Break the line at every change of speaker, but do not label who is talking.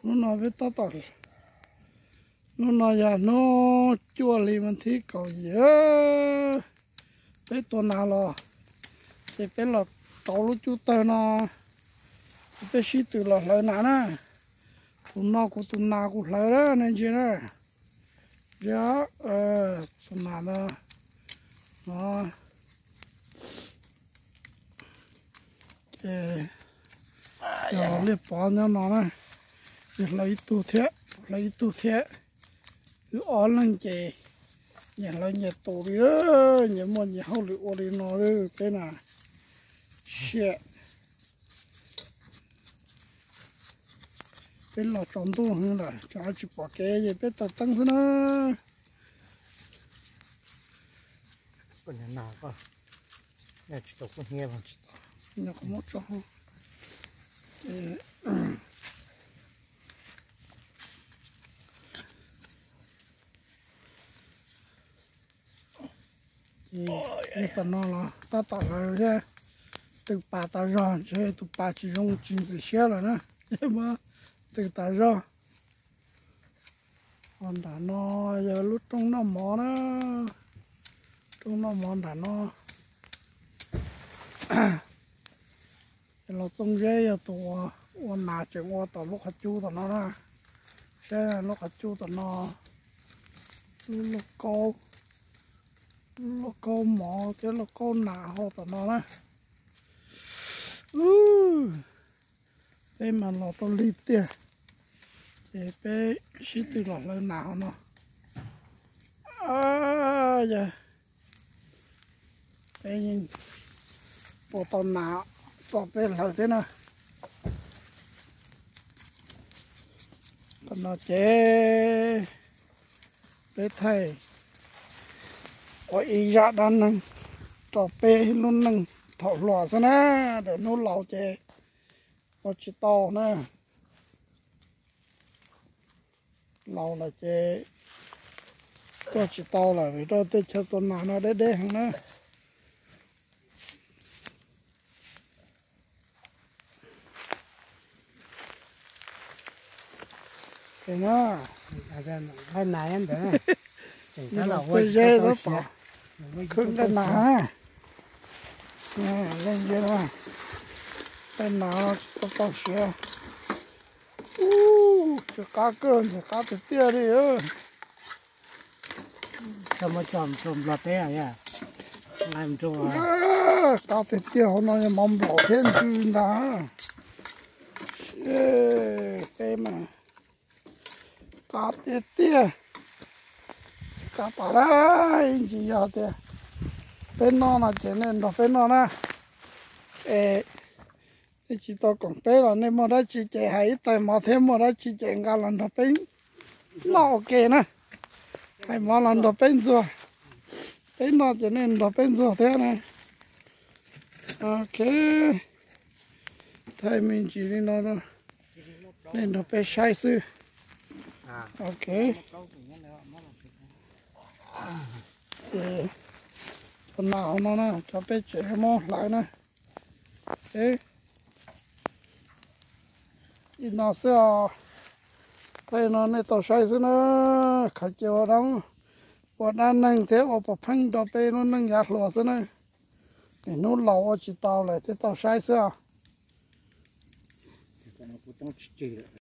nó nói với tao tao nó nói là nó chua li mình thấy cầu gì đó cái tuần nào lo thì cái là cầu lúc chú tao nó cái sĩ từ là lời nào nè tụi nó của tụi nào cũng lời đó nên chứ đó giờ tụi nào đó nó cái giờ liệp bỏ nhau nó nè lấy tu thế cứ on lên chị nhà lấy nhà tù đi đó nhà mua nhà hậu được ở đi nó đó cái nào shit cái lò trộn tu hơn là cho chị bỏ cái gì biết tao tăng thế nữa
còn nhà nào cơ nhà chỉ tộc con nghe vào
nhà có một chỗ cái tao nó là tao tạo ra chứ từ bà tao ra chứ từ bà chỉ dùng chính sự xe rồi nè nhưng mà từ tao ra còn đã nó giờ lúc trong nó mỏ đó trong nó mỏ đã nó là trong dây giờ tụi quan nào chuyện qua tao lúc hạt chu tao nó ra xe lúc hạt chu tao nó lúc câu mỏ thế lúc câu nào họ tao nó đó đây mà lò tao lít tiền thì bé sĩ từ lò lên nào nó giờ bé nhìn bộ tao nào cho bé lợi thế nào còn nó chế bé thầy có ý dạ đàn nâng cho bé luôn nâng thọ lò ra nè để nó lẩu chế có chỉ to nè lẩu là chế có chỉ to là vì đó tết cho tuần nào nó đế hàng nè cái nó
hai này em đấy
nó là quay dê đó bỏ khưng cái nào nè lên dê đó cái nào có tao xe cho cá cơn cho cá thịt tia đi ơi
cho mà chòm lọt thế à nhá làm cho
cá thịt tia hôm nay mong bỏ thêm chứ đã cái mà cá thịt tia cá bà đấy chỉ giờ thì bên nó là chỉ nên đó bên nó nè chỉ tao còn bé là nên mà đã chỉ chạy hay tại mà thêm mà đã chỉ chạy cả lần đó bên nó ok nè hay mà lần đó bên rồi bên nó chỉ nên đó bên rồi thế này ok thầy mình chỉ đi nó đó nên đó bên sai sư ok phần nào nó nè cho bé trẻ mò lại nè thế nó sẽ thấy nó này tao sai chứ nó khai chiều đó bọn đang nâng thế ở bộ phanh đó bé nó nâng nhạt lúa chứ này để nó lâu chỉ tao lại thế tao sai chứ